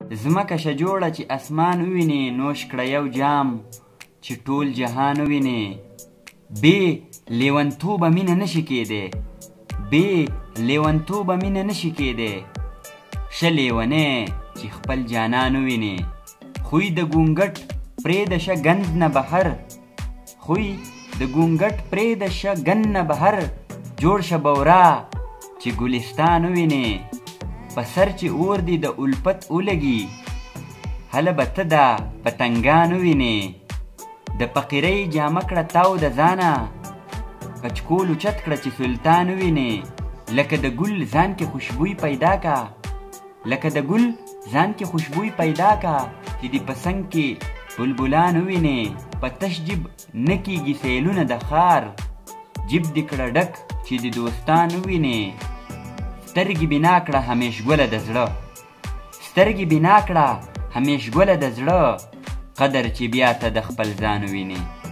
ځمکه شه جوړه چې اسمان ووینې، نوش کړه یو جام چې ټول جهان ووینې. بې لیونتوبه مینه نشي کیدی، بې لیونتوبه مینه نشي کیدی. شه لیونی چې خپل جانان ووینې، خوی د ګونګټ پرېږده شه ګند نه بهر، خوی د ګونګټ پرېږده شه ګند نه بهر. جوړ شه بورا چې ګلستان ووینې، په سر چې اور دي د الفت ولګي، هله به ته دا پتنګان ووینې. د فقیرۍ جامه کړه تاو د ځانه، کچکول اوچت کړه چې سلطان ووینې. لکه د ګل ځان کې خوشبوی پیدا کا، لکه د ګل ځان کې خوشبوی پیدا کا، چې د پسنګ کې بلبلان ووینې. په تش جیب نه کیږي سیلونه د ښار، جیب دې کړه ډک چې د دوستان ووینې. سترګې بنا کړه همیشګله د زړه، سترګې بنا کړه همیشګله د زړه، قدر چې بیا ته د خپل ځان ووینې.